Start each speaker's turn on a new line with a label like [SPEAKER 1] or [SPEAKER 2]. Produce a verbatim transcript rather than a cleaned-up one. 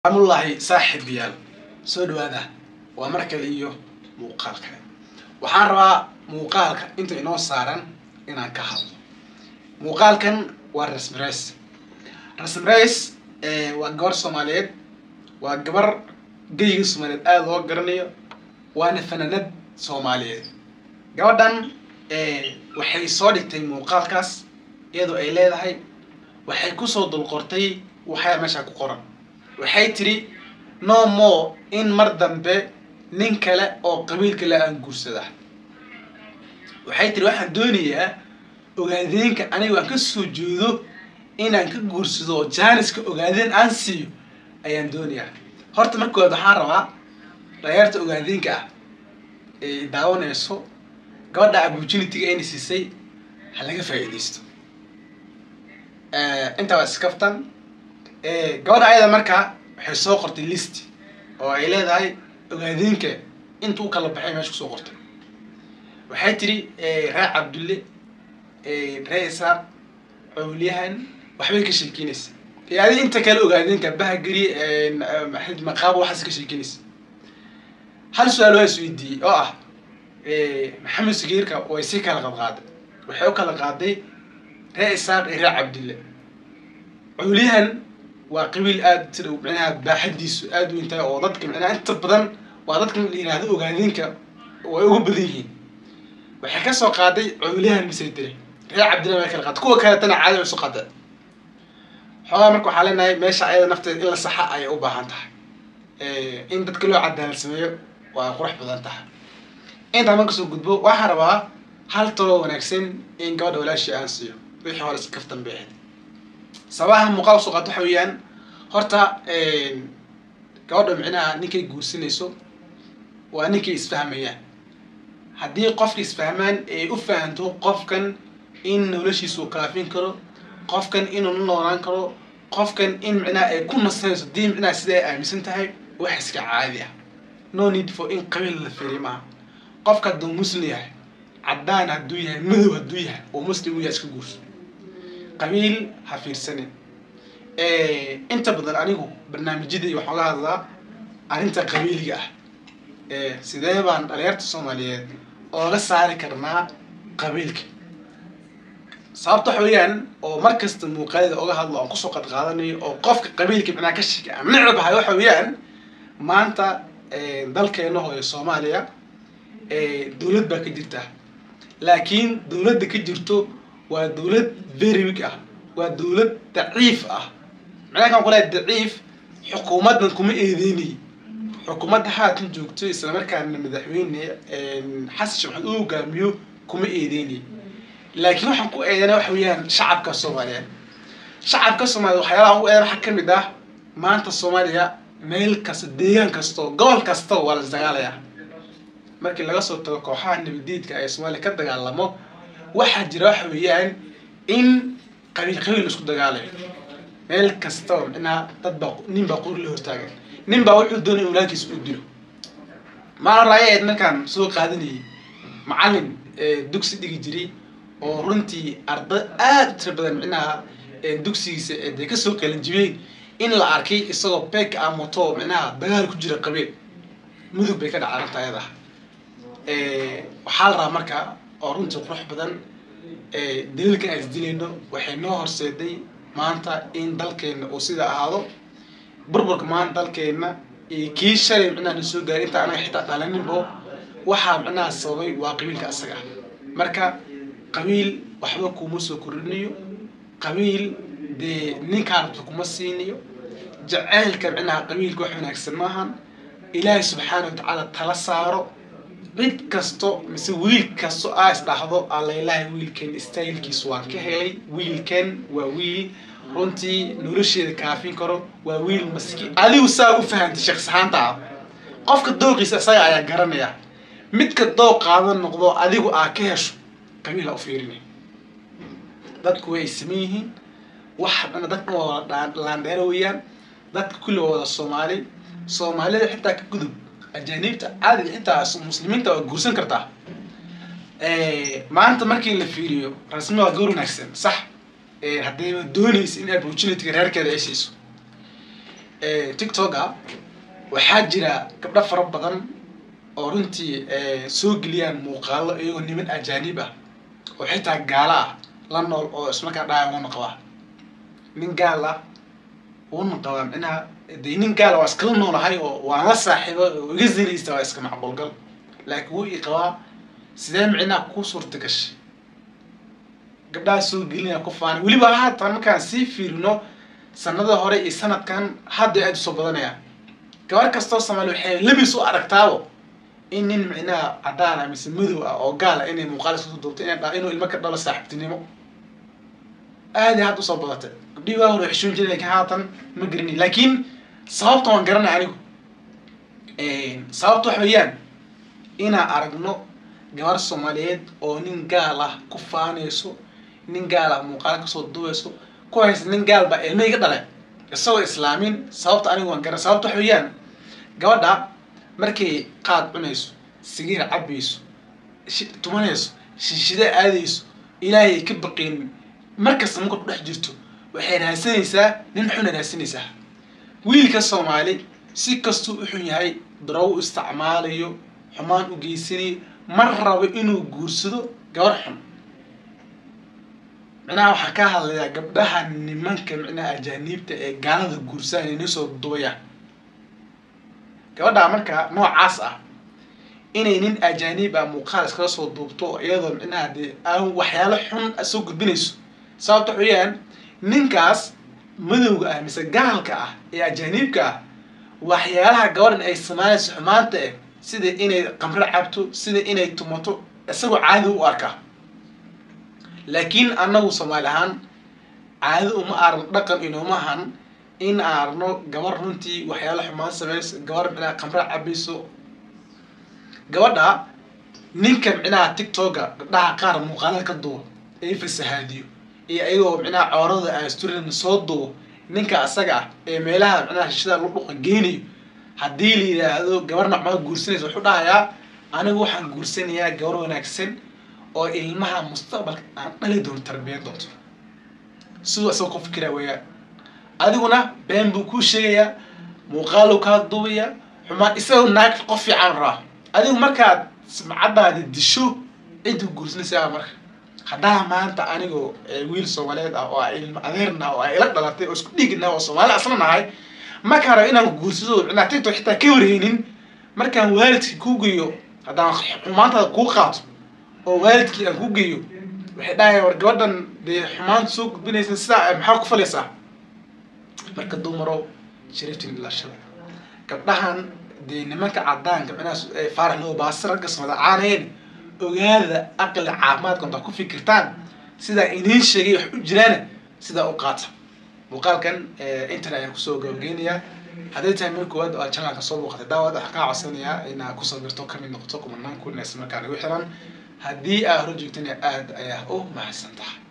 [SPEAKER 1] الله صاحب ديال سود هذا ومركز إيوه موقالك وحان ربا موقالك انتو إنو صارن إنا كهض موقالكن والرسم ريس رسم ريس اه وقبر سوماليد وقبر قيق سوماليد آل وقرنيو وانا فناند سوماليد قبردان اه وحي صادقتي موقالكاس يدو اي ليدهي وحي كسو دول قرطي وحي ماشا كقرن waxay tiri no more in mar dambe nin kale oo qabiil kale aan guursada waxay tiri waxaan doonayaa ogaadeenka aniga waan ka soo jeedo inaan ka guursado jaaniska ogaadeen aan siiyo ayaan doonayaa horta markood waxaan rabaa dhayarta ogaadeenka ah ee daawanayso gabadha opportunity-ga ay siisay ha laga faa'iideysto ee inta waa iskaftan ee gabadha ayada markaa waxay soo qortay list oo ay leedahay ogaadeenka intuu kala baxay meesha soo qortay waxay tiri ee Raac Cabdulle ee Reesa Awliyahan waxbay ka sheekinaysa yaadi inta kale ogaadeenka bahagari ee maxad maqaab waxa ka sheekinaysa hal su'aal waa isweydiiyay oo ah ee Maxamed Sagiirka oo ay si kala qaaday waxay u kala qaaday Reesa iyo Raac Cabdulle Awliyahan وقبيل آد ترى معناها بحديث آد وانت وضدك معناها أنت بدن وضدك اللي هذا وقاعدينك ويقبضيين وحكى سو قاضي عليها المسيطرة يا عبد الله مالك القاضي كوا كانت أنا عالم سقطة حوالي مركو حالنا ماشي عيدا نفط إلا الصحة أي أوبا هانتها إيه إنت تكلوا عدها السمية وقرح بدنتها إنت عمانك سو قدبو وحربها هل طلو ونكسين إن قاد ولا شيء أنسيو ويحي حوالي سكفتن بيحد صباحا مقاوس وقت حويان هرتا كوضع معنا نيكي جوسينيسو ونيكي إسفهميان هدي قف إسفهمان أفهمتو قف كان إن ولشي سو كافين كرو قف كان إنه نوران كرو قف كان إن معنا كل نصيص دي معنا سداء مسنتهاي وحس كعادية no need for إن قبيل الفريمة قف كان دو مسلية عدان هدوية مذو هدوية ومسلم وياسك جوس قبيل حفير سنة إيه أنت بدل أنيقو برنامج جديد وحوالها هذا أنت قبيل جاه إيه سيدايبا الأريارة الصومالية أو لسه عاركرنا قبيلك صابت حويان أو مركز المقايدة أو هذا أو قصو قد غادني أو قفك قبيلك بنا كشك من عرب هاي حويان ما أنت إيه ذلك إنه الصومالية إيه دولة بكجرته لكن دولة بكجرته ودولة very weak اه ودولة ضعيف اه معناها كان قولها ضعيف حكومتنا كم ايديني حكومتها حاكم جوجتو اسلا markaan madaxweyne xasan sheekh uu gaamiyo kuma eedeeni laakiin waxaan ku eedeena wax weeyaan shacabka Soomaaliyeed shacabka Soomaaliyeed waxyaalaha uu eedeena waxa kamid ah maanta Soomaaliya meel kasta deegaan kasta gobol kasta waa la dagaalaya markii laga soo tago kooxaha nabadiidka ay Soomaaliya ka dagaalamo waxa jira wax weeyaan in qabiil qabiil isku dagaalay meel kasta ina dad baa nin baa qor loo taagan nin baa wuxuu doonay in laakiis uu dilo ma raayad markaan soo qaadanay macallin dugsi dhigi jiray oo runtii arday aad tir badan minaha dugsigiisa ee ka soo kala jibay in la arkay isagoo peek ama to minaha dagaal ku jira qabiil mudug bay ka dhacay ayada ee waxa la rabaa markaa oo runtii qurux badan ee dalilka ay isdilayno waxay noo horseeday maanta in dalkeena oo sida ahaado burburka maanta dalkeena ee kii shalay inaan soo gaarin inta aan xitaa dhalaninbo waxa macnaha sababay waa qabiilka asaga marka qabiil waxba kuma soo korinayo qabiil de ninkaartu kuma siinayo jaceelka macnaha qabiilka wax wanaagsan maahan ilaahay subxaanahu wa ta'ala tala saaro bid kasto mise wiil kasto aas dhaxdo alla ilaahay wiilkan stylekiisu waan ka helay wiilkan waa wiil runtii nolosheeda kaafin karo waa wiil maskiin adigu saa u fahantay shakhs ahaanta qofka dooqiisa asaga ayaa garanaya midka dooq qaadan noqdo adigu aa ka hesho qabiila u fiirinay dadku way sameeyeen wax ana dadku waa laandheero weeyaan dadku kulli wada Soomaali Soomaalida xitaa ka gudub ajaanibta caadi xitaa muslimiinta oo guursan karta ee maanta markii la fiiriyo rasmi waa goor wanaagsan sax ee haddii doonaysa in opportunity reerkeeda ay siiso تيك توكا waxaa jira gabdho fara badan oo runtii soo geliyaan muuqaalo iyagoo niman ajaanib ah oo xitaa gaala ah la nool oo isma ka dhaayan wana qaba nin gaal ah wana qaba inaha dee nin gaal waa iskala noolahay oo waan la saaxiibo iga zinaysta waa iska macquul gal laakiin wuu ii qabaa sidee micnaa ku suurta gashay gabdhaha soo gelinaya ku faanay weliba haatan markaan sii fiirino sanada hore iyo sanadkan hadda aad u soo badanaya gabar kastoo Soomaali waxay labis u aragtaado in nin micnaa cadaan ah mise madow ah oo gaal ah inay muuqaal isku duubto inay dhaa inuu ilmo ka dhalo saaxiibtinimo aad iyo aad u soo badatay gabdhii waa hore xishoon jiray laakiin haatan ma garanay laakiin sababta waan garanay anigu ee sababta wax weeyaan inaan aragno gabar Soomaaliyeed oo nin gaal ah ku faanayso nin gaal ah muuqaal ka soo duubeyso ku haysta nin gaal ba ilmo iga dhalay isagoo islaamin sababta anigu waan garanay sababta wax weeyaan gabadha markay qaad cunayso sigiir cabayso tumanayso shishida aadayso ilaahay ka baqin markas ma ku dhex jirto waxay raasanaysaa nin xun raasanaysaa wiilka Soomaali si kasto u xun yahay daraw isticmaalayo xumaan u geysani mar rabo inuu guursado gabar xun macnaha waxa ka hadlaya gabdhaha nimanka macnaha ajaanibta ee gaalada guursanay inay soo duwaya gabadha marka noocaas ah inay nin ajaanib ah muuqaal iska soo duubto iyadoo macnaha aan waxyaalo xun soo gudbinayso sababta xuyaan ninkaas madowga ah mise gaalka ah ee ajaanibka ah waxyaalaha gabadhan ay sameeyaan xumaanta ah sida inay qamro cabto sida inay tumato isagoo caadi u arka laakiin anagu Soomaali ahaan caadi uma arn dhaqan inoo ahan in arno gabar runtii waxyaalo xumaan sameeyso gabar macnaha qamro cabayso gabadha ninka macnaha TikTok-ga gabdhaha qaar muuqaalada ka duubo ee fasahaadiyo iyo ayagoo macnaha coorada aasturin soo duubo ninka asaga ah ee meelaha macnaha shida lagu dhuqo geeniyo haddii la yiraahdo gabarna ma guursanayso wuxuu dhahayaa anigu waxaan guursanayaa gabar wanaagsan oo ilmaha mustaqbalka aan dhali doon tarbiyad doonto sidoo soo qof kira weeyaan adiguna been buu ku sheegaya muuqaal ka duubaya xumaan isagoo naag qof fiican raa adigu markaad sumcadaada disho cid guursanaysaa marka hadaa maanta anigu wiil Soomaaliyeed ah oo ilmo adeerna oo ay la dhalatay oo isku dhigna oo Soomaali aslan nahay ma karo inaan guursado inaa TikTok xitaa ka wareenin markaan waalidkii ku geeyo hadaan xumaanta ku qaato oo waalidkii aan ku geeyo waxay dhaayeen war gabadhan de xumaan soo gudbinaysa sida maxaa ku falaysaa marka dumaro shiriftin la shaqo gabdhahan de nimanka cadaanka macnaas ay faarax loo baasir ka soo caaneen ogaada aqal caafimaadka inta ku fikirtaan sida ineen sheegay wax u jiraan sida u qaata muuqaalkan internet ayaan ku soo gabageenaya haday tahay meel koowaad oo channel-ka soo booqatay daawada waxa ka codsanaya inaad ku soo birto kamid noqoto kumanaan ku nees markaa ugu xiran haddii aad hor joogtana aad ayaa u mahadsantahay